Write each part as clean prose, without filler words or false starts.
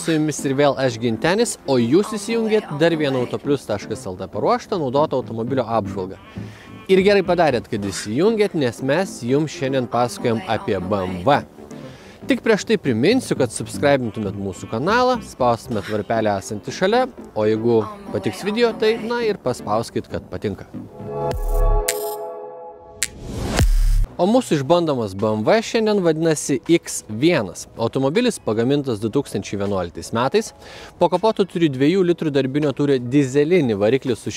su jumis ir vėl aš Gintenis, o jūs įsijungėt dar vieną autoplius.lt paruoštą naudoto automobilio apžvalgą. Ir gerai padarėt, kad įsijungėt, nes mes jums šiandien pasakojam apie BMW. Tik prieš tai priminsiu, kad subscribintumėt mūsų kanalą, spaustumėt varpelį esantį šalia, o jeigu patiks video, tai na ir paspauskit, kad patinka. O mūsų išbandomas BMW šiandien vadinasi X1. Automobilis pagamintas 2011 metais. Po kapotu turi 2 litrų darbinio tūrio dizelinį variklį su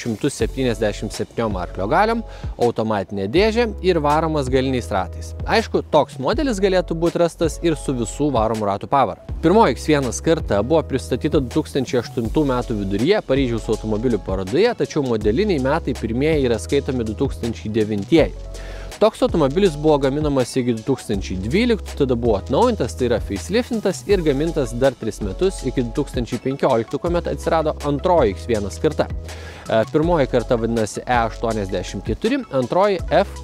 177 arklio galiom, automatinė dėžė ir varomas galiniais ratais. Aišku, toks modelis galėtų būti rastas ir su visų varomų ratų pavara. Pirmoji X1 karta buvo pristatyta 2008 metų viduryje Paryžiaus automobilių parodoje, tačiau modeliniai metai pirmieji yra skaitomi 2009. Toks automobilis buvo gaminamas iki 2012, tada buvo atnaujintas, tai yra faceliftintas ir gamintas dar 3 metus iki 2015, kuomet atsirado antroji X1 karta. Pirmoji karta vadinasi E84, antroji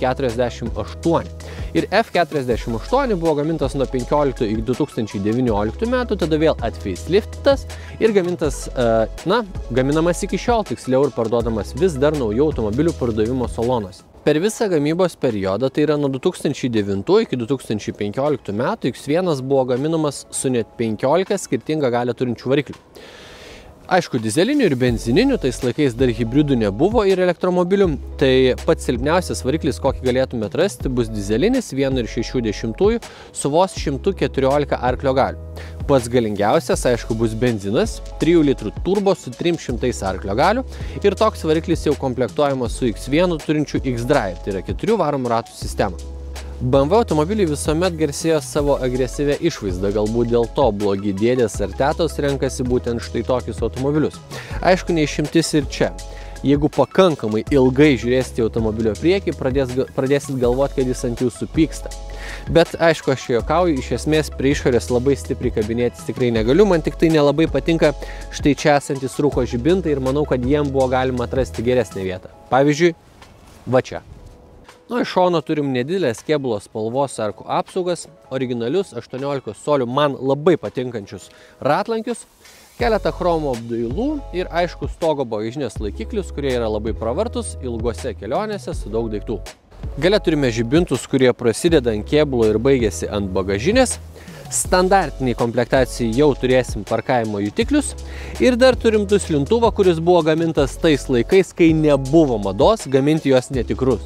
F48. Ir F48 buvo gamintas nuo 15 iki 2019 metų, tada vėl atfaceliftintas ir gamintas, gaminamas iki šiol, tiksliau ir parduodamas vis dar naujų automobilių pardavimo salonuose. Per visą gamybos periodą, tai yra nuo 2009 iki 2015 metų, X1 buvo gaminamas su net 15 skirtingą galią turinčių variklių. Aišku, dizelinių ir benzininių, tais laikais dar hibridų nebuvo ir elektromobilių, tai pats silpniausias variklis, kokį galėtume atrasti, bus dizelinis 1,6 su vos 114 arklio galių. Pats galingiausias, aišku, bus benzinas, 3 litrų turbo su 300 arklio galių ir toks variklis jau komplektuojamas su X1 turinčiu X-Drive, tai yra 4 varomų ratų sistema. BMW automobiliai visuomet garsėjo savo agresyvę išvaizdą, galbūt dėl to blogi dėdės ar tetos renkasi būtent štai tokius automobilius. Aišku, neišimtis ir čia. Jeigu pakankamai ilgai žiūrėsite automobilio priekį, pradėsit galvoti, kad jis ant jūsų pyksta. Bet aišku, aš juokauju, iš esmės prie išorės labai stipriai kabinėtis tikrai negaliu, man tik tai nelabai patinka štai čia esantis rūko žibintai ir manau, kad jiem buvo galima atrasti geresnę vietą. Pavyzdžiui, va čia. Iš šono turim nedidelės kėbulo spalvos arkų apsaugas, originalius 18 colių man labai patinkančius ratlankius, keletą chromo apdailų ir aišku stogo bagažinės laikiklius, kurie yra labai pravartus ilgose kelionėse su daug daiktų. Gale turime žibintus, kurie prasideda ant kėbulo ir baigėsi ant bagažinės. Standartiniai komplektacijai jau turėsim parkavimo jutiklius ir dar turim duslintuvą, kuris buvo gamintas tais laikais, kai nebuvo mados gaminti juos netikrus.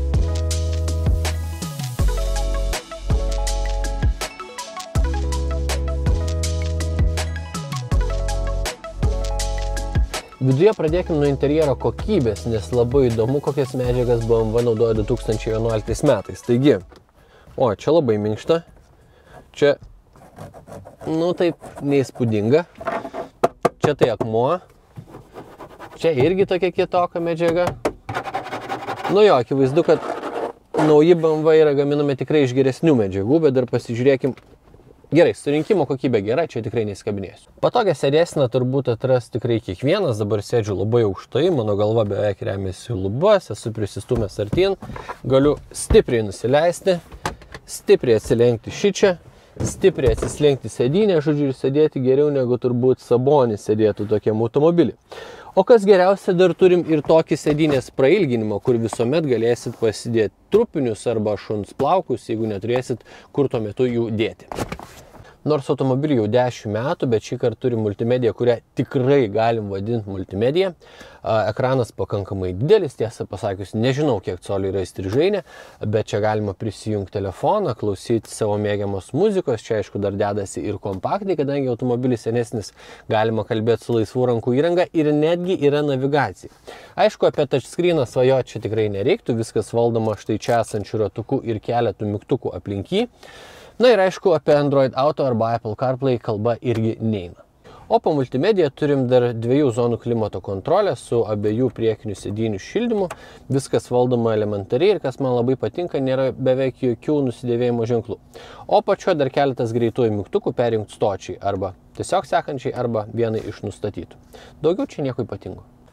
Viduje pradėkime nuo interjero kokybės, nes labai įdomu, kokias medžiagas BMW naudojo 2011 metais. Taigi, čia labai minkšta, čia, taip neįspūdinga, čia tai akmuo, čia irgi tokia kitokia medžiaga. Akivaizdu, kad nauji BMW yra gaminami tikrai iš geresnių medžiagų, bet dar pasižiūrėkim. Gerai, surinkimo kokybė gera, čia tikrai neįskabinėsiu. Patogią sėdėseną turbūt atras tikrai kiekvienas, dabar sėdžiu labai aukštai, mano galva beveik remiasi lubas, esu prisistumęs artyn, galiu stipriai nusileisti, stipriai atsilenkti šičia, stipriai atsislenkti sėdynę, žodžiu, ir sėdėti geriau negu turbūt Sabonis sėdėtų tokiam automobilį. O kas geriausia, dar turim ir tokį sėdynės prailginimą, kur visuomet galėsit pasidėti trupinius arba šuns plaukus, jeigu neturėsit kur tuo metu jų dėti. Nors automobiliui jau 10 metų, bet šį kartą turi multimediją, kurią tikrai galim vadinti multimediją. Ekranas pakankamai didelis, tiesą pasakius, nežinau, kiek colių yra įstrižainė, bet čia galima prisijungti telefoną, klausyti savo mėgiamos muzikos. Čia, aišku, dar dedasi ir kompaktai, kadangi automobilis senesnis, galima kalbėti su laisvų rankų įranga ir netgi yra navigacija. Aišku, apie touchscreeną svajoti čia tikrai nereiktų, viskas valdoma štai čia esančių ratukų ir keletų mygtukų aplink jį. Ir aišku, apie Android Auto arba Apple CarPlay kalba irgi neina. O po multimediją turim dar 2 zonų klimato kontrolę su abiejų priekinių sėdynių šildymu. Viskas valdoma elementariai ir, kas man labai patinka, nėra beveik jokių nusidėvėjimo ženklų. O pačio dar keletas greitųjų mygtukų perjungti stočiai arba tiesiog sekančiai arba vienai iš nustatytų. Daugiau čia nieko ypatingo.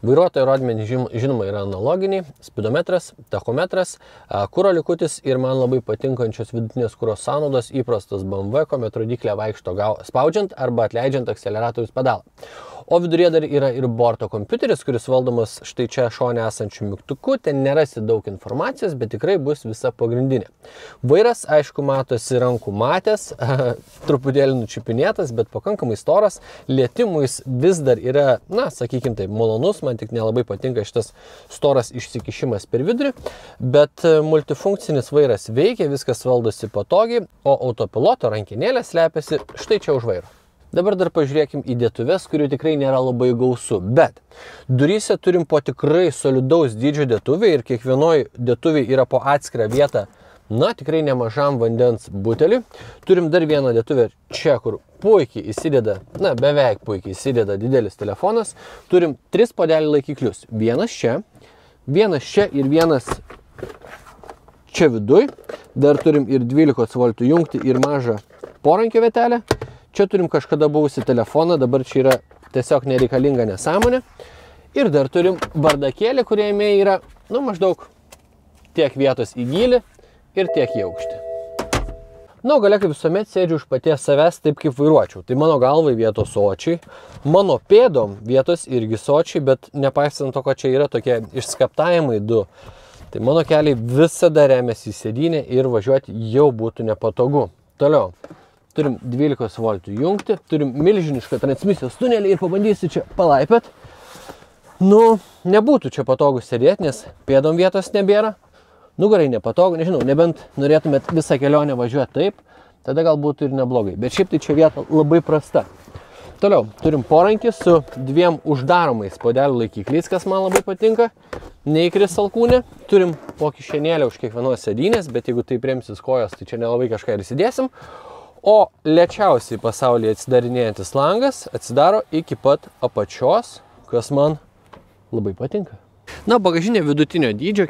Vairuotojo rodmenys žinoma yra analoginiai, spidometras, tachometras, kuro likutis ir man labai patinkančios vidutinės kuro sąnaudos įprastas BMW, kuomet rodyklė vaikšto spaudžiant arba atleidžiant akceleratorius pedalą. O viduryje dar yra ir borto kompiuteris, kuris valdomas štai čia šone esančių mygtukų. Ten nerasi daug informacijos, bet tikrai bus visa pagrindinė. Vairas, aišku, matosi rankų matęs, truputėlį nučiupinėtas, bet pakankamai storas. Lietimui jis vis dar yra, na, sakykim taip, malonus, man tik nelabai patinka šitas storas išsikišimas per vidurį, bet multifunkcinis vairas veikia, viskas valdosi patogiai, o autopiloto rankenėlė slepiasi štai čia už vairo. Dabar dar pažiūrėkim į dėtuves, kurių tikrai nėra labai gausu, bet duryse turim po tikrai solidaus dydžio dėtuvį ir kiekvienoj dėtuviai yra po atskirą vietą, na, tikrai nemažam vandens buteliui. Turim dar vieną dėtuvę čia, kur puikiai įsideda, na, beveik puikiai įsideda didelis telefonas. Turim 3 puodelių laikiklius. Vienas čia ir vienas čia viduj. Dar turim ir 12 voltų jungti ir mažą porankio vietelę. Čia turim kažkada buvusi telefoną, dabar čia yra tiesiog nereikalinga nesąmonė. Ir dar turim bardakėlį, kuriame yra, nu, maždaug tiek vietos į gylį ir tiek į aukštį. Na, gale kaip visuomet sėdžiu už paties savęs taip, kaip vairuočiau. Tai mano galvai vietos sočiai, mano pėdom vietos irgi sočiai, bet nepaisant to, kad čia yra tokie išskaptajimai 2. Tai mano keliai visada remiasi į sėdynę ir važiuoti jau būtų nepatogu. Toliau. Turim 12 voltų jungti, turim milžinišką transmisijos tunelį ir pabandysiu čia palaipėt. Nu, nebūtų čia patogu sėdėti, nes pėdom vietos nebėra. Nugarai nepatogu, nežinau, nebent norėtumėt visą kelionę važiuoti taip, tada gal būtų ir neblogai. Bet šiaip tai čia vieta labai prasta. Toliau, turim porankį su 2 uždaromais puodelių laikikliais, kas man labai patinka. Neįkris alkūnė. Turim po kišenėlę už kiekvienos sėdynės, bet jeigu tai remsis kojos, tai čia nelabai kažką ir įsidėsim. O lėčiausiai pasaulyje atsidarinėjantis langas atsidaro iki pat apačios, kas man labai patinka. Na, bagažinė vidutinio dydžio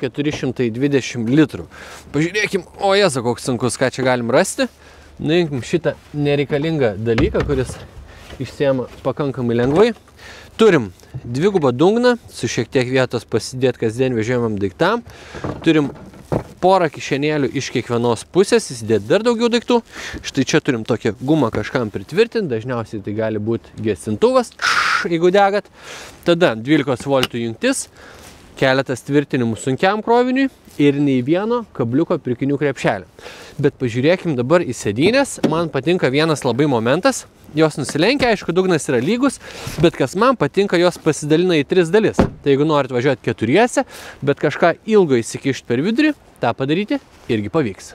420 litrų. Pažiūrėkim, o jėza, koks sunkus, ką čia galim rasti. Nuimkim šitą nereikalingą dalyką, kuris išsiema pakankamai lengvai. Turim 2 dugną, su šiek tiek vietos pasidėti kasdien vežiojamam daiktam. Turim porą kišenėlių iš kiekvienos pusės, įsidėti dar daugiau daiktų. Štai čia turim tokią gumą kažkam pritvirtinti, dažniausiai tai gali būti gesintuvas, jeigu degat. Tada 12 voltų jungtis, keletas tvirtinimų sunkiam kroviniui ir nei vieno kabliuko pirkinių krepšelio. Bet pažiūrėkim dabar į sėdynės, man patinka vienas labai momentas. Jos nusilenkia, aišku, dugnas yra lygus, bet kas man patinka, jos pasidalina į 3 dalis. Tai jeigu norit važiuoti 4, bet kažką ilgo įsikišti per vidurį, tą padaryti irgi pavyks.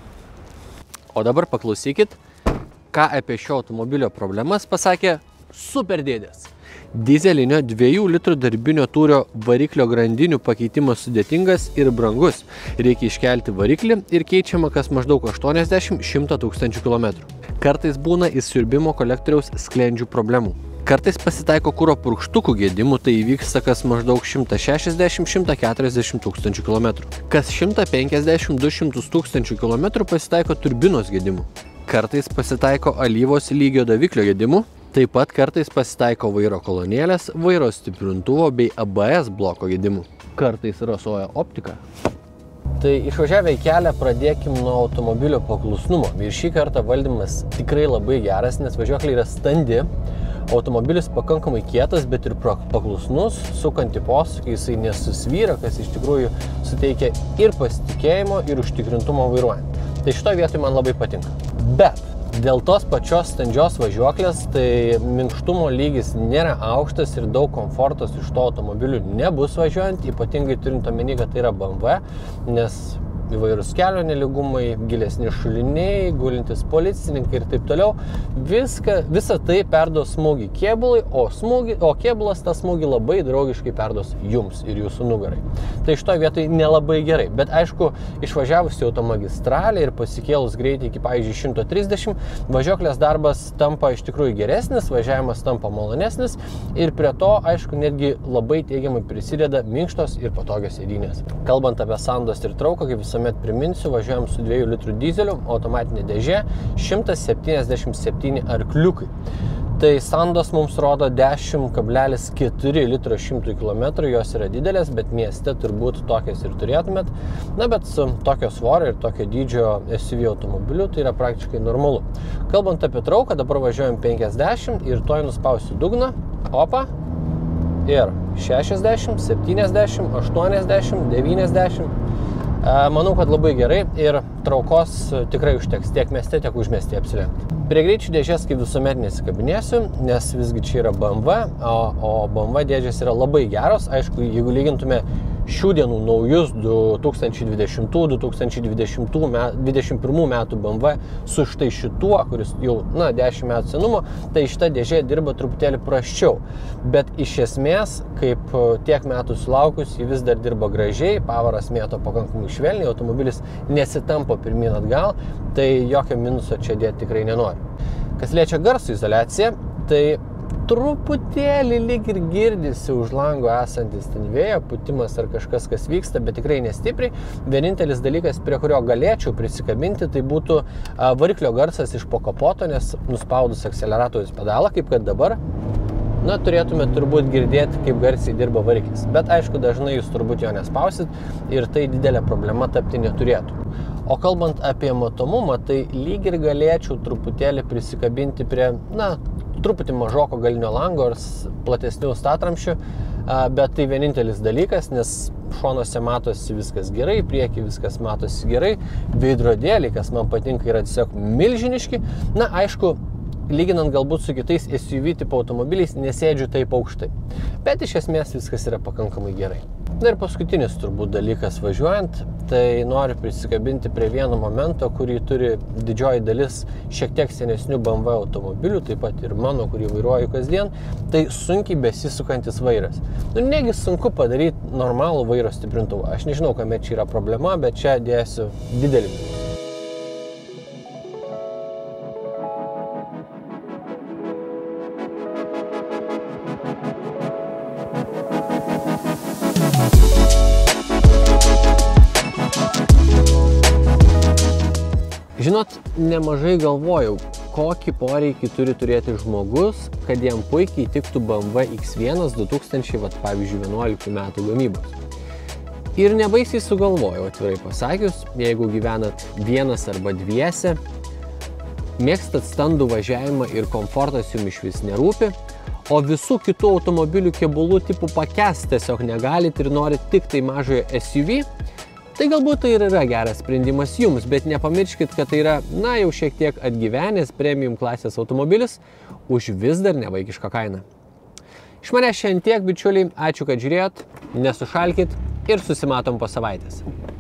O dabar paklausykit, ką apie šio automobilio problemas pasakė superdėdės. Dizelinio 2 litrų darbinio tūrio variklio grandinių pakeitimas sudėtingas ir brangus. Reikia iškelti variklį ir keičiama kas maždaug 80-100 tūkstančių kilometrų. Kartais būna įsiurbimo kolektoriaus sklendžių problemų. Kartais pasitaiko kuro purkštukų gedimų, tai įvyksta kas maždaug 160-140 tūkstančių kilometrų. Kas 150-200 tūkstančių kilometrų pasitaiko turbinos gedimų. Kartais pasitaiko alyvos lygio daviklio gedimų. Taip pat kartais pasitaiko vairo kolonėlės, vairo stiprintuvo bei ABS bloko gedimų. Kartais rasoja optika. Tai išvažiavę į kelią pradėkim nuo automobilio paklusnumo. Ir šį kartą valdymas tikrai labai geras, nes važiuoklė yra standi. Automobilis pakankamai kietas, bet ir paklusnus, sukant į posūkį, jisai nesusvyra, kas iš tikrųjų suteikia ir pasitikėjimo, ir užtikrintumo vairuojant. Tai šitoje vietoje man labai patinka. Bet dėl tos pačios standžios važiuoklės, tai minkštumo lygis nėra aukštas ir daug komfortos iš to automobilių nebus važiuojant, ypatingai turint omeny, kad tai yra BMW, nes įvairūs kelio nelygumai, gilesni šuliniai, gulintis policininkai ir taip toliau. Visa tai perduos smūgį kėbulai, o kėbulas tą smūgį labai draugiškai perduos jums ir jūsų nugarai. Tai šitoje vietoje nelabai gerai, bet aišku, išvažiavus į automagistralę ir pasikėlus greitį iki, pavyzdžiui, 130, važiuoklės darbas tampa iš tikrųjų geresnis, važiavimas tampa malonesnis ir prie to, aišku, netgi labai teigiamai prisideda minkštos ir patogios sėdynės. Kalbant apie sandos ir trauką, kaip visuomet priminsiu, važiuojam su 2 litrų dizeliu, automatinė dėžė, 177 arkliukai. Tai sandos mums rodo 10,4 litro 100 km, jos yra didelės, bet mieste turbūt tokias ir turėtumėt. Na, bet su tokio svorio ir tokio dydžio SUV automobiliu tai yra praktiškai normalu. Kalbant apie trauką, dabar važiuojam 50 ir toj nuspausiu dugną. Opa. Ir 60, 70, 80, 90. Manau, kad labai gerai ir traukos tikrai užteks tiek mieste, tiek užmiestyje apsilenkti. Prie greičių dėžės kaip visuomet nesikabinėsiu, nes visgi čia yra BMW, o BMW dėžės yra labai geros. Aišku, jeigu lygintume šių dienų naujus 2020-2021 metų BMW su štai šituo, kuris jau 10 metų senumo, tai šita dėžė dirba truputėlį prasčiau. Bet iš esmės, kaip tiek metų sulaukus, ji vis dar dirba gražiai, pavaras mėto pakankamai švelniai, automobilis nesitampo pirmyn atgal, tai jokio minuso čia dėti tikrai nenori. Kas liečia garso izoliaciją, tai truputėlį lyg ir girdisi už lango esantis ten vėjo pūtimas ar kažkas, kas vyksta, bet tikrai nestipriai. Vienintelis dalykas, prie kurio galėčiau prisikabinti, tai būtų variklio garsas iš po kapoto, nes nuspaudus akceleratoriaus pedalą, kaip kad dabar, turėtume turbūt girdėti, kaip garsiai dirba variklis. Bet aišku, dažnai jūs turbūt jo nespausit ir tai didelė problema tapti neturėtų. O kalbant apie matomumą, tai lyg ir galėčiau truputėlį prisikabinti prie, truputį mažoko galinio lango ar platesnių statramščių, bet tai vienintelis dalykas, nes šonuose matosi viskas gerai, priekį viskas matosi gerai, veidrodėliai, kas man patinka, yra tiesiog milžiniški. Aišku, lyginant galbūt su kitais SUV tipo automobiliais, nesėdžiu taip aukštai, bet iš esmės viskas yra pakankamai gerai. Na ir paskutinis turbūt dalykas važiuojant, tai noriu prisikabinti prie vieno momento, kurį turi didžioji dalis šiek tiek senesnių BMW automobilių, taip pat ir mano, kurį vairuoju kasdien, tai sunkiai besisukantis vairas. Negi sunku padaryti normalų vairo stiprintuvą. Aš nežinau, kame čia yra problema, bet čia dėsiu didelį minusą. Žinot, nemažai galvojau, kokį poreikį turi turėti žmogus, kad jam puikiai tiktų BMW X1 2011 metų gamybos. Ir nebaisiai sugalvojau, atvirai pasakius, jeigu gyvenat vienas arba dviese, mėgstat standų važiavimą ir komfortas jums išvis nerūpi, o visų kitų automobilių kėbulų tipų pakęst tiesiog negalit ir norit tik tai mažojo SUV, tai galbūt tai ir yra geras sprendimas jums, bet nepamirškit, kad tai yra, jau šiek tiek atgyvenęs premium klasės automobilis už vis dar nevaikišką kainą. Iš manęs šiandien tiek, bičiuliai, ačiū, kad žiūrėjot, nesušalkit ir susimatom po savaitės.